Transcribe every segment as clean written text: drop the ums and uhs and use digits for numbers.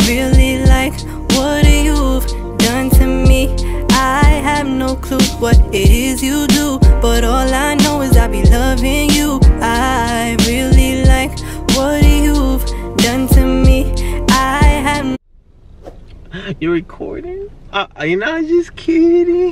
really like what you've done to me. I have no clue what it is you do, but all I know is I be loving you. I really like what you've done to me. I have. You recording? You know, I'm just kidding.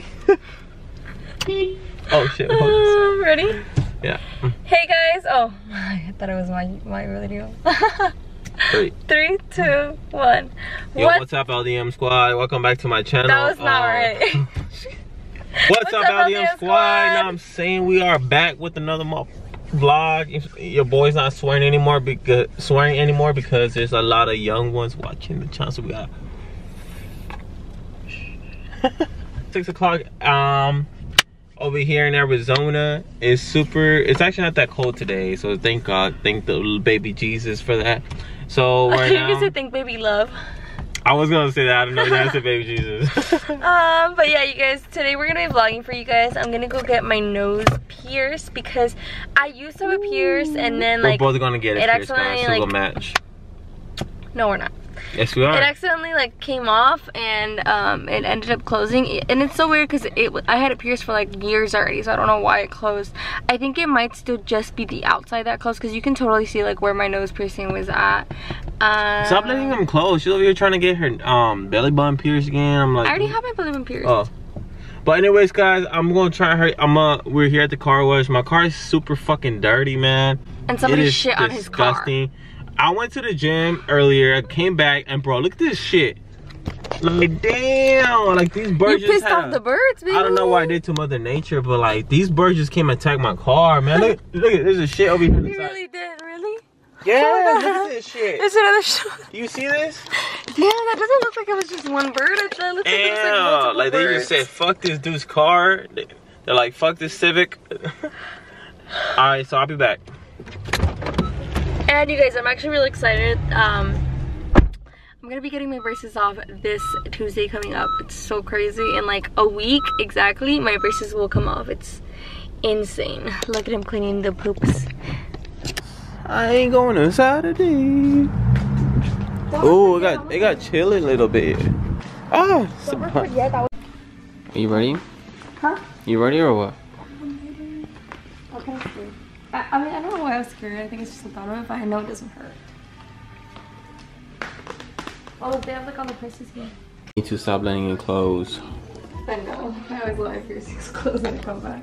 Oh shit. Ready? Yeah. Hey guys. Oh, I thought it was my video. 3, 2, 1. Yo, what's up, LDM squad? Welcome back to my channel. That was not right. What's up, LDM squad? Now I'm saying we are back with another vlog. Your boy's not swearing anymore because there's a lot of young ones watching the channel. So we got 6 o'clock. Over here in Arizona it's actually not that cold today, so thank God, thank the little baby Jesus for that. So right now, you said thank baby love. I was gonna say that. I don't know. That's a baby Jesus. But yeah, you guys, today we're gonna be vlogging for you guys. I'm gonna go get my nose pierced because I used to have a pierce and then like we're both gonna get it pierced, guys. So we'll match. No, we're not. Yes, we are. It accidentally like came off and it ended up closing, and it's so weird because I had it pierced for like years already, so I don't know why it closed. I think it might still just be the outside that closed because you can totally see like where my nose piercing was at. Stop letting them close. She's over here trying to get her belly button pierced again. I'm like, I already have my belly button pierced. Oh. But anyways, guys, I'm gonna try her. We're here at the car wash. My car is super fucking dirty, man. And somebody shit on his car. I went to the gym earlier, I came back, and bro, look at this shit. Like, damn, like these birds you pissed off the birds, baby. I don't know what I did to Mother Nature, but like, these birds just came and attacked my car, man. Look at, there's a shit over here. You really did, really? Yeah, look at this shit. There's another shit. You see this? Yeah, that doesn't look like it was just one bird. It looks like it was like multiple like they birds. just said, fuck this dude's car. They're like, fuck this Civic. Alright, so I'll be back. And you guys, I'm actually really excited. I'm gonna be getting my braces off this Tuesday coming up. It's so crazy. In like a week exactly, my braces will come off. It's insane. Look at him cleaning the poops. I ain't going on Saturday. Oh, it got chilly a little bit. Ah, are you ready? Huh? You ready or what? Okay. I mean, I don't know why I was scared. I think it's just the thought of it, but I know it doesn't hurt. Oh, look, they have like all the prices here. Need to stop letting it close. I know. I always let my piercings close when I come back.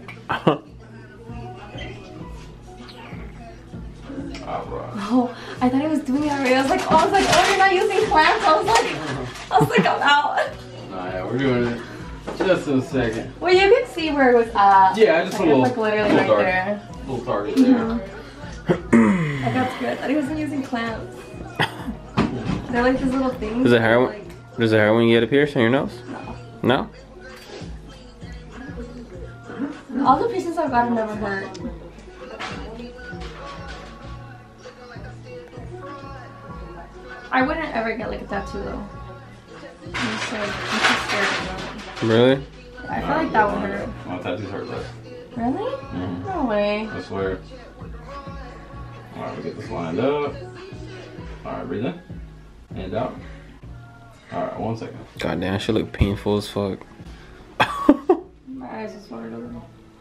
Oh, I thought he was doing it already. I was like, oh, you're not using clamps. I was like, I'm out. Nah, yeah, we're doing it. Just in a second. Well, you could see where it was at. Yeah, just like, a little, like literally right there. Little target there. Like, that's good. I thought he wasn't using clamps. They're like these little things. Does it hurt? Does it hurt when you get a piercing on your nose? No. No? All the piercings I've gotten never hurt. I wouldn't ever get like a tattoo though. I'm too scared of that. Really? I feel like that would hurt. My tattoos hurt less. Really? Mm-hmm. No way. I swear. Alright, we get this lined up. Alright, breathe in. And out. Alright, 1 second. God damn, she look painful as fuck. My eyes just watered over.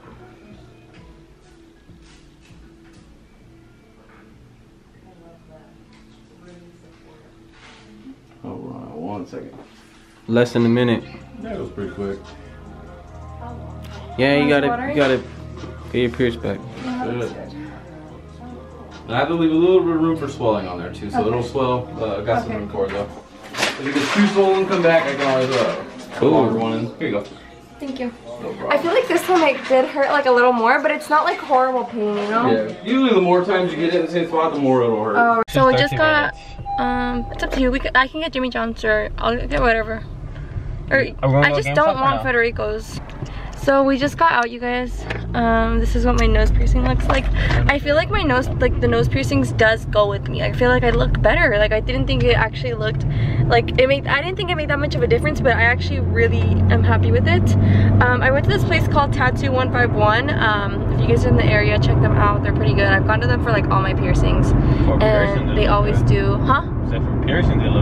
Alright, 1 second. Less than a minute. That was pretty quick. Yeah, you gotta get your pierce back. Good. And I have to leave a little bit of room for swelling on there too, so it'll swell. I got some room for it though. If it gets too swollen, come back. I can always put a longer one in. Here you go. Thank you. No problem. I feel like this one like did hurt like a little more, but it's not like horrible pain, you know? Yeah. Usually the more times you get it in the same spot, the more it'll hurt. Oh, so we just got it's up to you. I can get Jimmy John's or I'll get whatever. Or I just don't want Federico's. So we just got out, you guys. This is what my nose piercing looks like. I feel like my nose, like the nose piercings does go with me. I feel like I look better. Like I didn't think it actually looked like it made, I didn't think it made that much of a difference, but I actually really am happy with it. I went to this place called Tattoo 151. If you guys are in the area, check them out. They're pretty good. I've gone to them for like all my piercings. And they always do, huh? Except for piercing, they look good.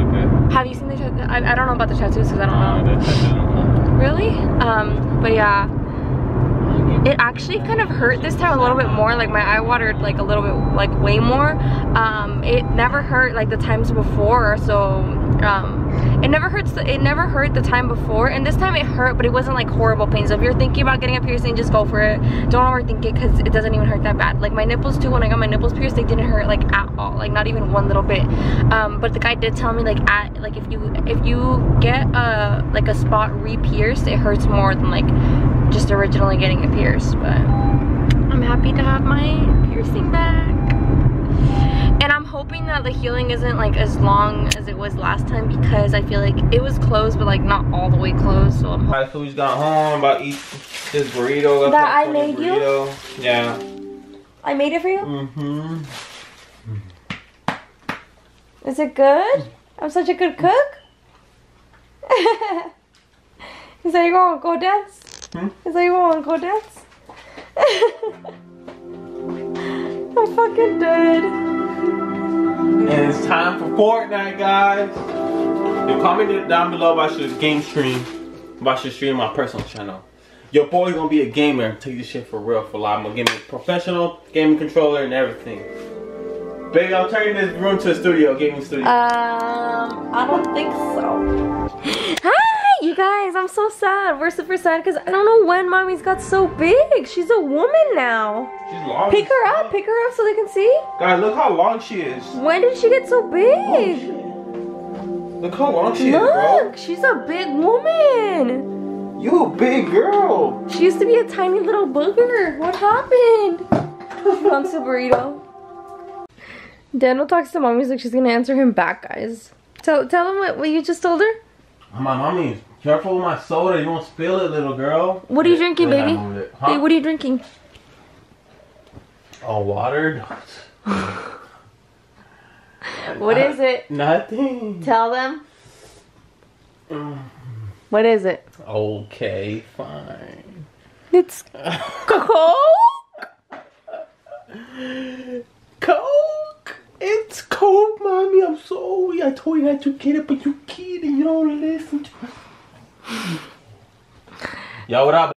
Have you seen the tattoo? I don't know about the tattoos because I don't know. Really? But yeah. It actually kind of hurt this time a little bit more. Like my eye watered like a little bit, like way more. It never hurt like the times before. So it never hurt the time before, and this time it hurt, but it wasn't like horrible pain. So if you're thinking about getting a piercing, just go for it. Don't overthink it because it doesn't even hurt that bad. Like my nipples too, when I got my nipples pierced, they didn't hurt like at all, like not even one little bit. But the guy did tell me like if you get like a spot re-pierced, it hurts more than like just originally getting it pierced. But I'm happy to have my piercing back. And I'm hoping that the healing isn't like as long as it was last time, because I feel like it was closed but like not all the way closed. So I'm Alright, so we just got home, about to eat this burrito. That I made you? Yeah. I made it for you? Mm-hmm. Is it good? I'm such a good cook? Is that you want to go dance? Is that you want to go dance? I'm fucking dead. And it's time for Fortnite, guys. Comment down below if I should game stream. If I should stream my personal channel. Your boy's gonna be a gamer. Take this shit for real, for life. I'm gonna give me a professional gaming controller and everything. Baby, I'm turning this room to a studio, gaming studio. I don't think so. Hi, you guys. I'm so sad. We're super sad because I don't know when mommy's got so big. She's a woman now. She's long. Pick her up so they can see. Guys, look how long she is. When did she get so big? Look how long she is, bro. Look, she's a big woman. You a big girl. She used to be a tiny little booger. What happened? She wants a burrito. Daniel talks to mommy like she's gonna answer him back, guys. Tell him what you just told her. My mommy, careful with my soda. You won't spill it, little girl. What are you drinking, baby? Huh? Hey, what are you drinking? Oh, water. What is it? Nothing. Tell them. What is it? Okay, fine. It's Coke? Coke? It's Coke, mommy. I'm sorry. I told you not to get it, but you kid and you don't listen to me. Yo, what up?